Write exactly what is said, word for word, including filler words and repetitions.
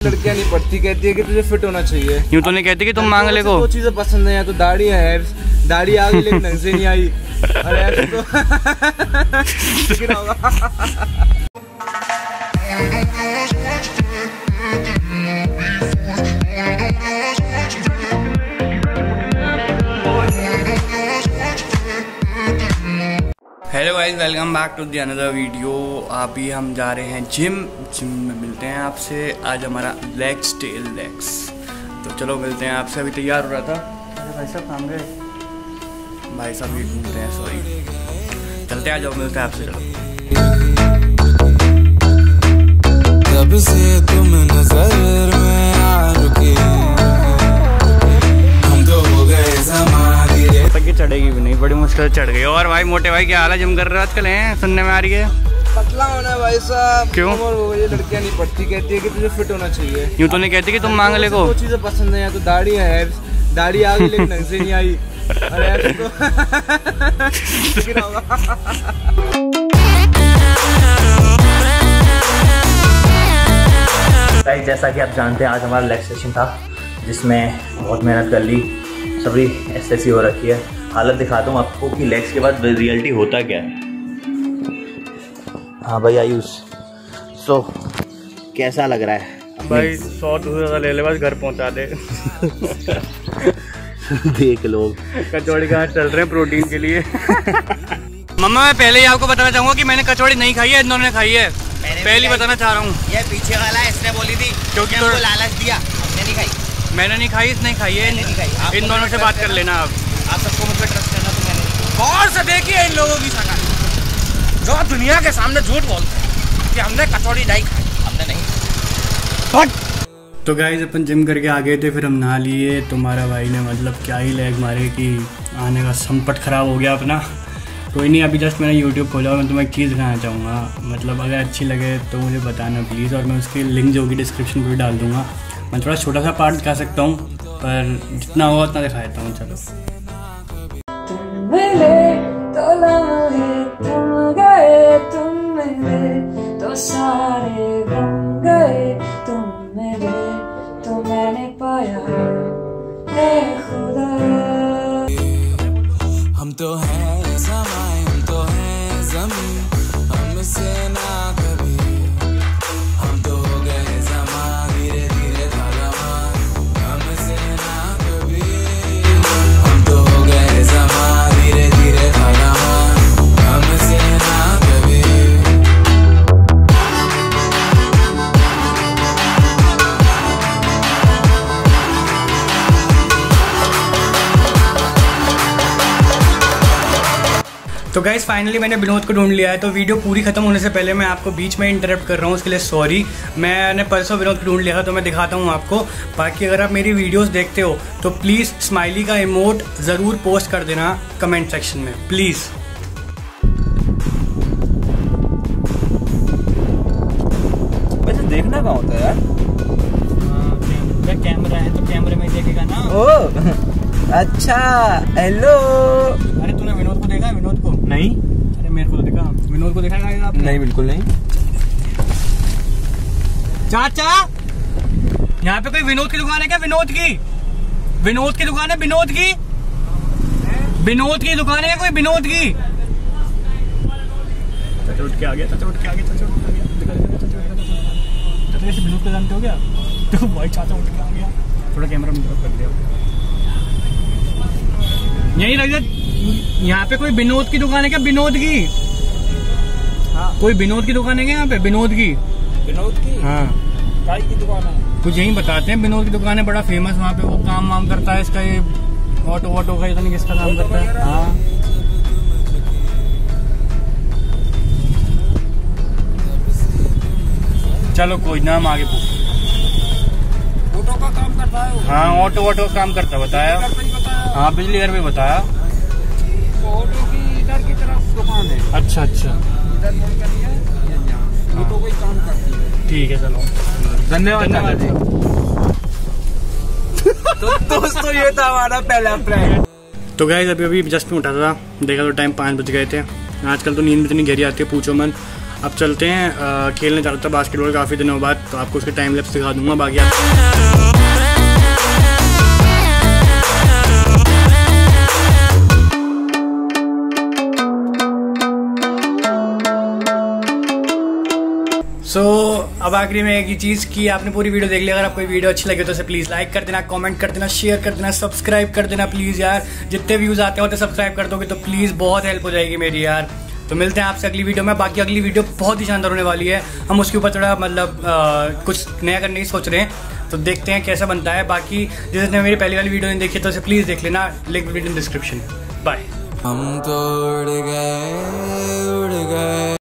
लड़कियां नहीं पढ़ती, कहती है कि तुझे फिट होना चाहिए। यूँ तो नहीं कहती कि तुम मांग ले को। दो चीजें पसंद है, तो दाढ़ी है, दाढ़ी आ गई लेकिन ढंग से नहीं आई। अरे ऐसे तो hello guys, welcome back to the another video. अभी हम जा रहे हैं जिम जिम में मिलते हैं आपसे। आज हमारा लेग्स टेल लेग्स, तो चलो मिलते हैं आपसे। अभी तैयार हो रहा था। अरे भाई साहब काम गए, भाई साहब भी घूमते हैं, सॉरी। चलते आ जाओ, मिलते हैं आपसे। चलो तब से तुम नजर में आ रुके, हम तो हो गए ज़माने। तक चढ़ेगी भी नहीं, बड़ी मुश्किल चढ़ गई। और भाई मोटे भाई क्या हाल है, जिम कर रहे हो आजकल? हैं सुनने में आ रही है पतला होना है भाई साहब। क्यों? ये लड़कियां नहीं पढ़ती, कहती है कि तुझे फिट होना चाहिए। यूँ तो नहीं कहती कि तुम मांग ले को। दो चीजें पसंद है, तो दाढ़ी है, दाढ़ी आ गई लेकिन ढंग से नहीं आई। अरे ऐसे तो गाइस, जैसा कि आप जानते हैं आज हमारा लेग सेशन था, जिसमें बहुत मेहनत कर ली, सभी ऐसी हो रखी है। हालत दिखाता हूँ आपको कि लेग्स के बाद रियलिटी होता क्या है। हाँ भाई आयुष, सो कैसा लग रहा है? भाई सौ दो सौ ले ले, बस घर पहुंचा दे। देख लोग कचौड़ी कहाँ चल रहे हैं प्रोटीन के लिए। मम्मा, मैं पहले ही आपको बताना चाहूँगा कि मैंने कचौड़ी नहीं खाई है, इन दोनों ने खाई है। पहले ही बताना चाह रहा हूँ। ये पीछे वाला है, इसने बोली थी क्योंकि तो लालच दिया, हमने नहीं खाई। मैंने नहीं खाई, इसने खाई है। नहीं खाई। इन दोनों से बात कर लेना आप। आप सबको मुझ पर ट्रस्ट करना। तो मैंने गौर से देखिए इन लोगों की शक्ल, जो दुनिया के सामने झूठ बोलते हैं कि हमने कचौड़ी नहीं खाई, हमने नहीं। तो गाइस, अपन जिम करके आ गए थे, फिर हम नहा लिए। तुम्हारा भाई ने मतलब क्या ही लेग मारे कि आने का संपट खराब हो गया अपना। कोई नहीं, अभी जस्ट मैंने यूट्यूब खोला और मैं तुम्हें एक चीज़ दिखाना चाहूँगा। मतलब अगर अच्छी लगे तो मुझे बताना प्लीज़, और मैं उसकी लिंक जो होगी डिस्क्रिप्शन में भी डाल दूँगा। मैं थोड़ा छोटा सा पार्ट दिखा सकता हूँ, पर जितना होगा उतना दिखा देता हूँ। चलो। तुम मिले तो लम्हे थम गए, तुम मिले तो सारे गम गए, तुम मिले तो मैंने पाया है खुदा। हम तो हैं समाए, हम तो हैं ज़मीन, हमसे ना कभी। हम तो हो गए ज़मा, धीरे धीरे था रवान, हमसे ना कभी। हम तो हो गए ज़मा, धीरे धीरे था रवान, हमसे ना कभी। तो गाइस, फाइनली मैंने विनोद को ढूंढ लिया है। तो वीडियो पूरी खत्म होने से पहले मैं आपको बीच में इंटरप्ट कर रहा हूँ, उसके लिए सॉरी। मैंने परसों विनोद को ढूंढ लिया था, तो मैं दिखाता हूँ आपको। बाकी अगर आप मेरी वीडियोस देखते हो तो प्लीज़ स्माइली का इमोट ज़रूर पोस्ट कर देना कमेंट सेक्शन में, प्लीज़। वैसे देखना कहाँ होता है यार? कैमरा है तो कैमरे में देखेगा ना। ओ अच्छा, हेलो। अरे तूने विनोद को देखा है? विनोद को नहीं। अरे मेरे को तो देखा। विनोद को देखा है आपने? नहीं, बिल्कुल नहीं। चाचा, यहाँ पे कोई विनोद की दुकान है क्या? विनोद की विनोद की दुकान है, विनोद की विनोद की दुकान है कोई? विनोद की। चाचा उठ के आ गया, चाचा उठ के आ गया, चाचा उठ के आ गया। चाचा जैसे विनोद को जानते हो क्या? तो भाई चाचा उठ के आ गया। थोड़ा कैमरा में तरफ कर दिया। यही लग जाए। यहाँ पे कोई विनोद की दुकान है क्या? विनोद की। हाँ। कोई विनोद की दुकान है क्या यहाँ पे? विनोद की। विनोद की? हाँ। काय की दुकान है? कुछ यही बताते हैं, विनोद की दुकान है, बड़ा फेमस। वहाँ पे वो काम वाम करता है इसका, ये ऑटो वोटो का, इतना किसका काम करता है। हाँ। चलो कोई ना, हम आगे पूछ। ऑटो का काम करता है? हाँ, ऑटो वोटो का काम करता बताया। हाँ, बिजली घर में बताया। तो ऑटो की इधर की तरफ दुकान है। अच्छा अच्छा, इधर मोड़ करनी है, ये तो कोई काम करती है। ठीक है, चलो धन्यवाद। तो दोस्तों, ये था हमारा पहला प्रैंक। तो गाइस, अभी अभी जस्ट में उठा था, देखा तो टाइम पाँच बज गए थे। आजकल तो नींद में इतनी गहरी आती है, पूछो मन। अब चलते हैं, आ, खेलने जाता था बास्केटबॉल काफ़ी दिनों बाद, तो आपको उसके टाइम लैप्स दिखा दूंगा। बाकी आप सो so, अब आखिरी में एक ही चीज़ कि आपने पूरी वीडियो देख ली। अगर आपको वीडियो अच्छी लगे तो उसे प्लीज़ लाइक कर देना, कमेंट कर देना, शेयर कर देना, सब्सक्राइब कर देना प्लीज़ यार। जितने व्यूज़ आते होते सब्सक्राइब कर दोगे तो प्लीज़ बहुत हेल्प हो जाएगी मेरी यार। तो मिलते हैं आपसे अगली वीडियो में। बाकी अगली वीडियो बहुत ही शानदार होने वाली है, हम उसके ऊपर थोड़ा मतलब कुछ नया करने की सोच रहे हैं, तो देखते हैं कैसा बनता है। बाकी जिसने मेरी पहली वाली वीडियो नहीं देखी तो उसे प्लीज़ देख लेना, link video in description. Bye. हम तो उड़ गए उड़ गए।